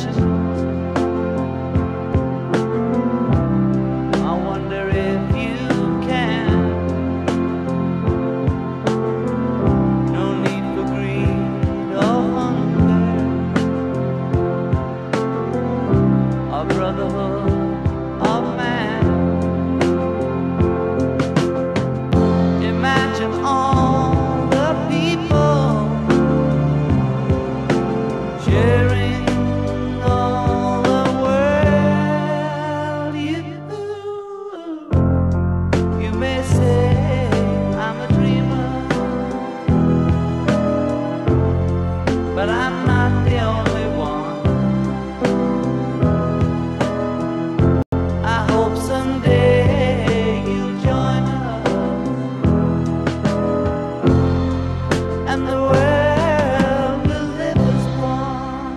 possessions. I wonder if you can. No need for greed or hunger, or brotherhood of man. Imagine all the people sharing all the world. You may say I'm a dreamer, but I'm not the only one. I hope someday you'll join us, and the world will live as one.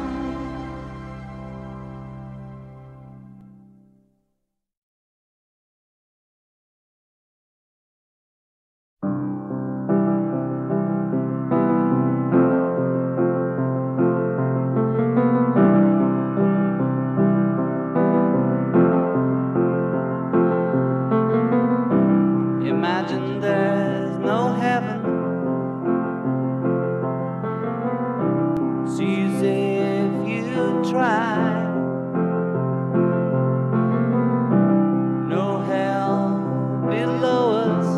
Imagine there's no heaven. It's easy if you try. No hell below us,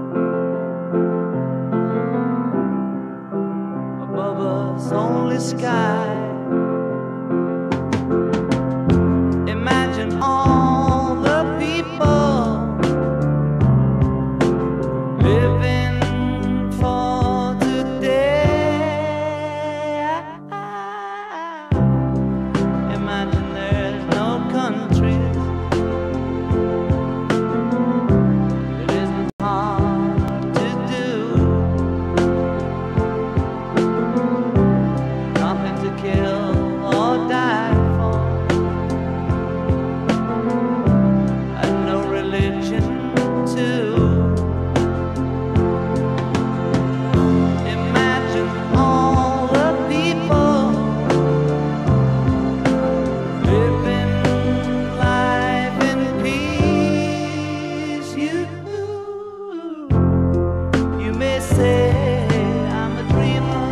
above us only sky. Imagine all the people living for today. Imagine there's no countries. It isn't hard to do. Nothing to kill or die for, and no religion too. Imagine all the people living life in peace. You may say I'm a dreamer,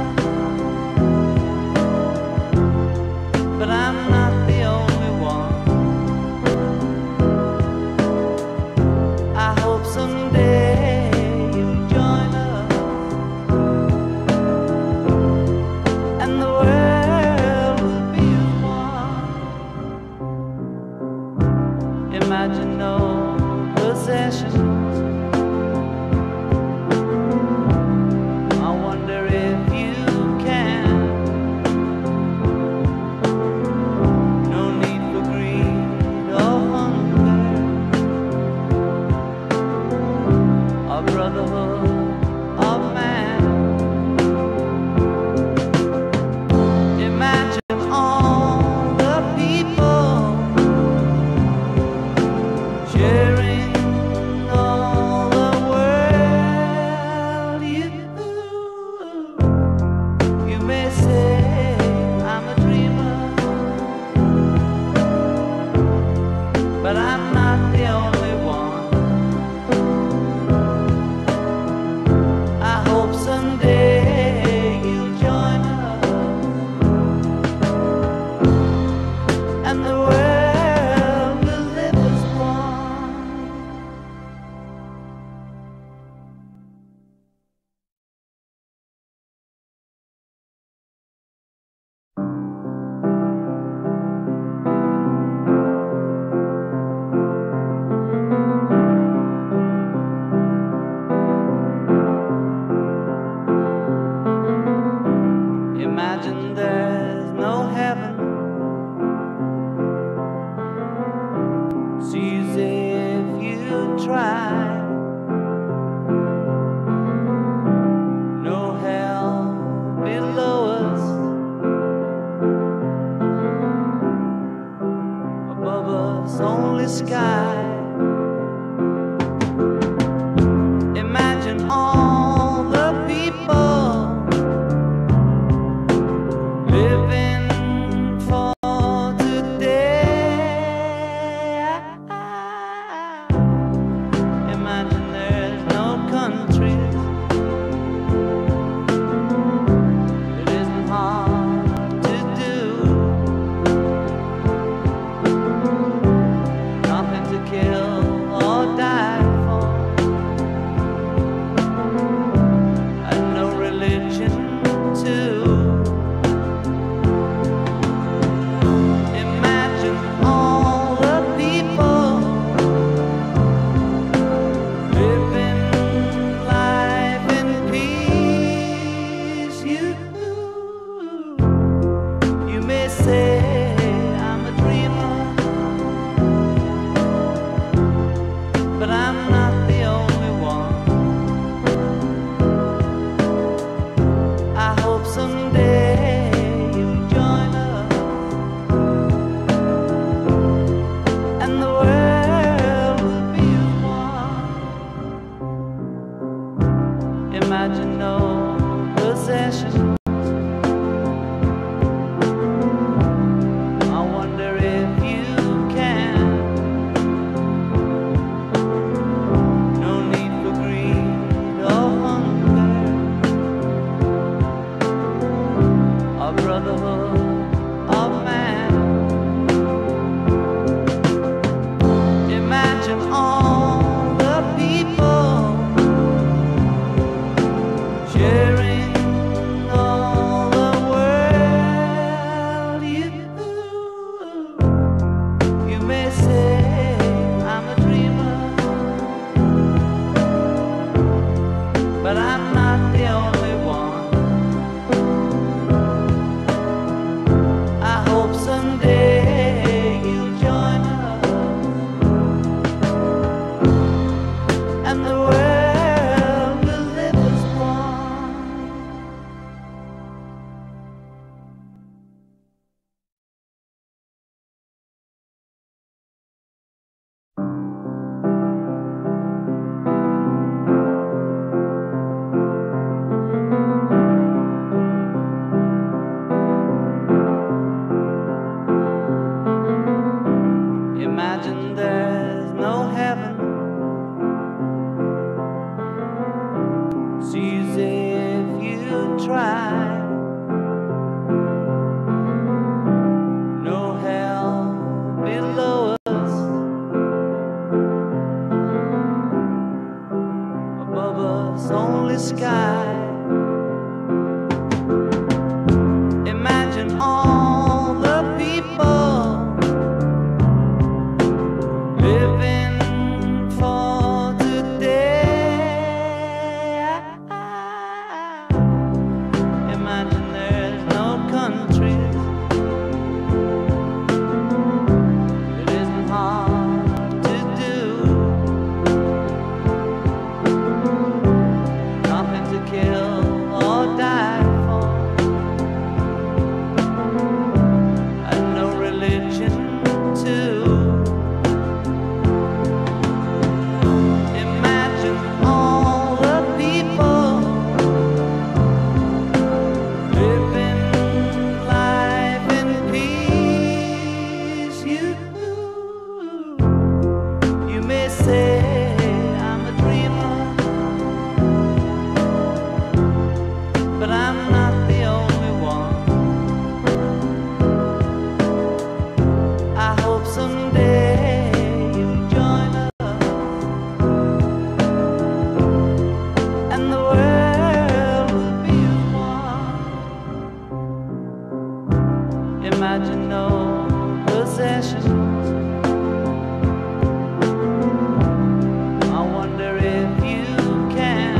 but I'm not the only one. I hope someday you'll join us, and the world will be as one. Imagine no possessions. I wonder if you can. No need for greed or hunger, or brotherhood of man. Imagine all the people sharing all the world. You may say I'm a dreamer, but I'm not the only one. I hope someday you'll join us, and the world will live as one. Imagine there's no heaven. It's easy if you try. No hell below us, above us only sky. Imagine all the people living for no possessions. I wonder if you can.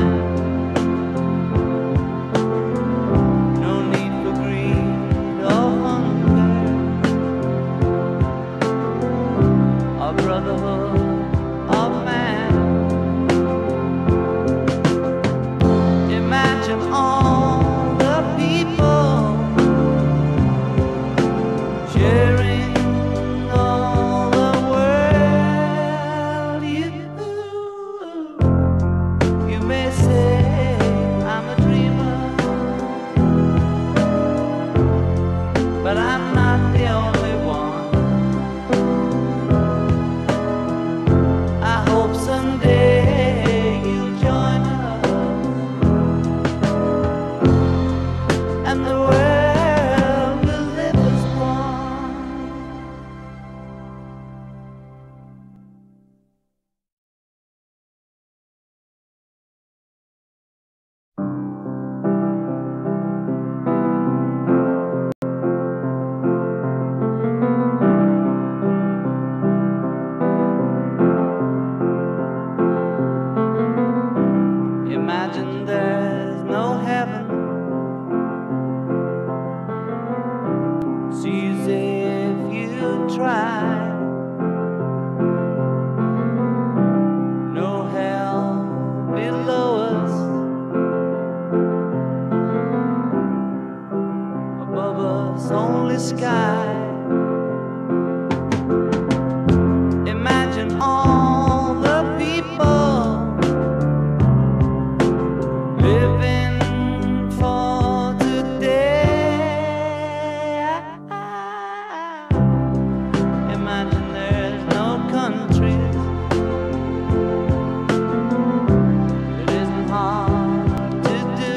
No need for greed or hunger, or brotherhood of man. Imagine all the people sharing all the world. You may say I'm a dreamer, but I'm not the only one. I hope someday you'll join us, and the world will live as one. Imagine there's no heaven. It's easy if you try. No hell below us, above us only sky. Imagine all the people living for today. Imagine there's no countries. It isn't hard to do.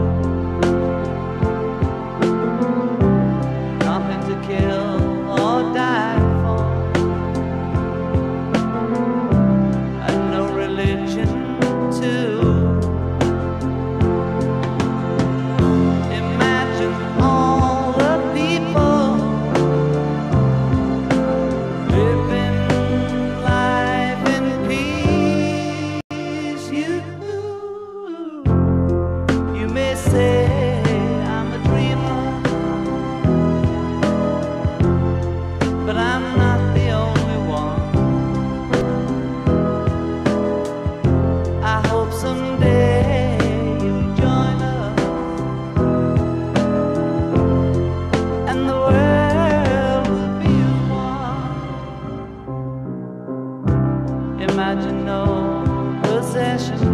Nothing to kill or die for, and no religion too. Imagine all the people living life in peace. You may say I'm a dreamer, but I'm not the only one. I hope someday you'll join us, and the world will be as one. Imagine no possessions.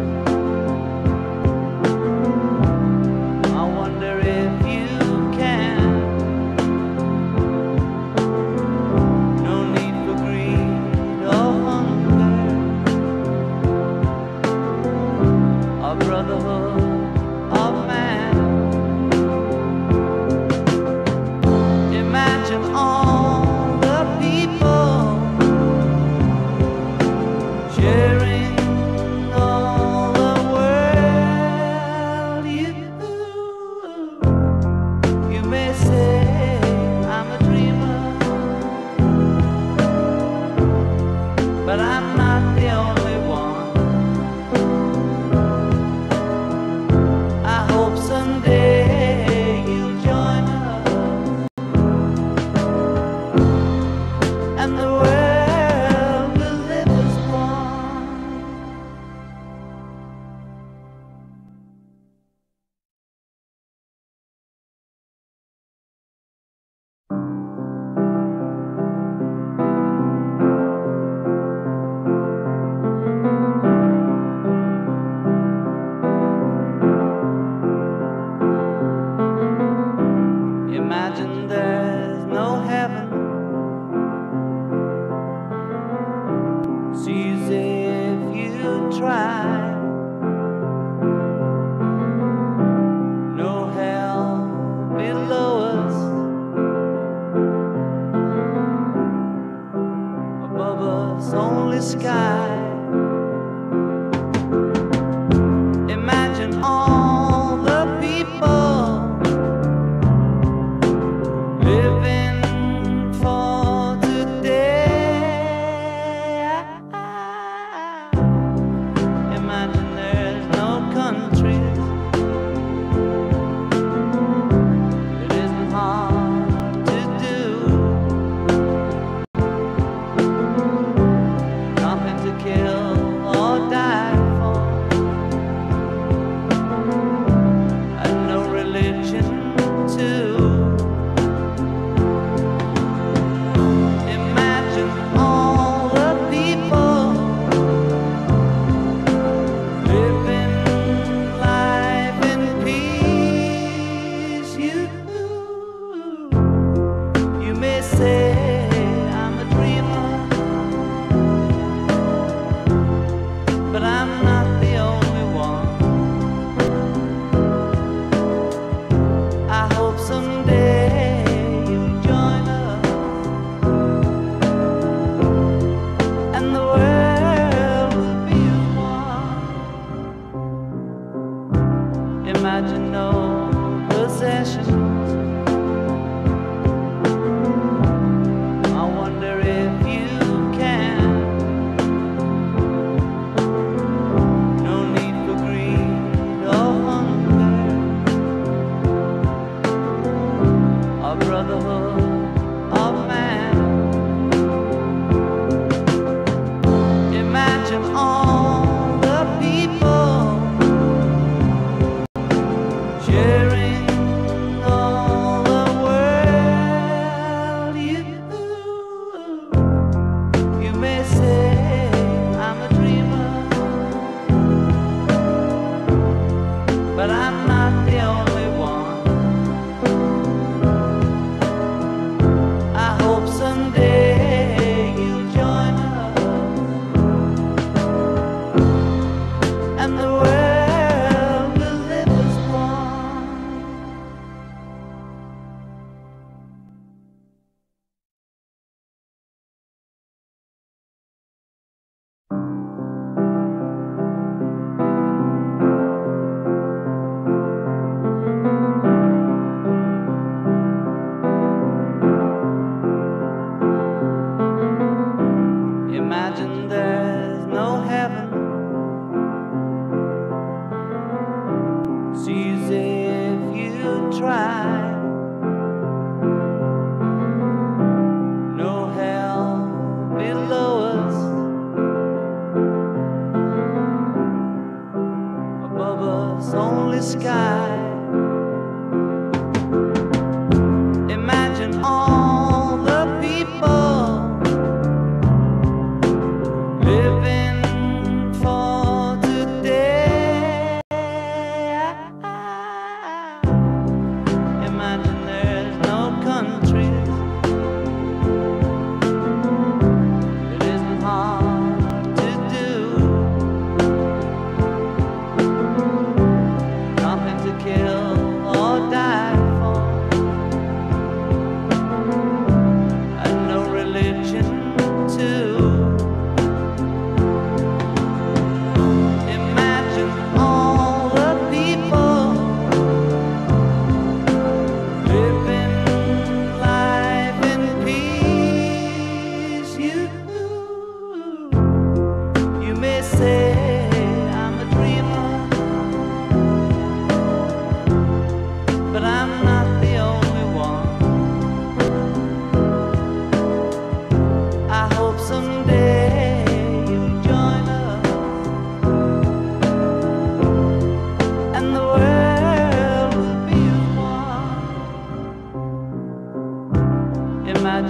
I wonder if you can. No need for greed or hunger, or brotherhood of man. Imagine all the people sharing all the world. You may say I'm a dreamer, but I'm not the only one. I hope someday you'll join us, and the world will live as one. Imagine there's no heaven. It's easy if you try. No hell below us, above us only sky. Imagine all the people living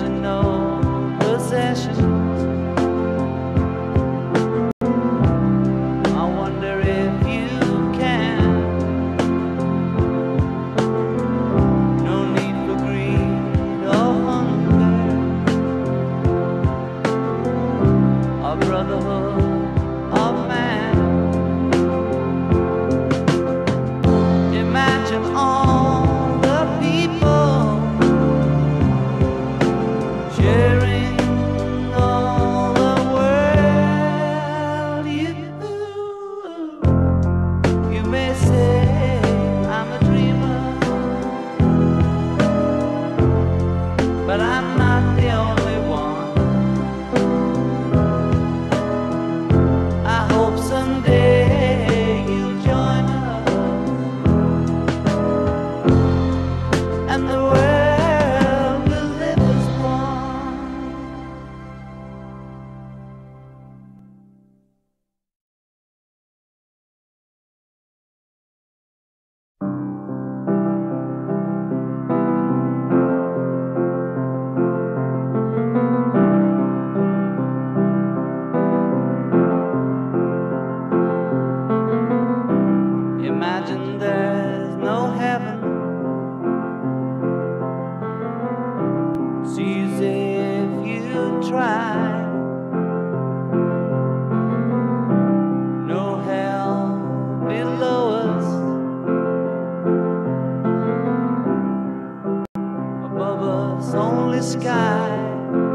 Imagine no possessions. I wonder if you can. No need for greed or hunger, or brotherhood of man. Imagine all the people sharing all the world. You may say I'm a dreamer, but I'm not the only one. I hope someday you'll join us, and the world will live as one. Imagine there's no heaven. It's easy if you try. No hell below us, above us only sky.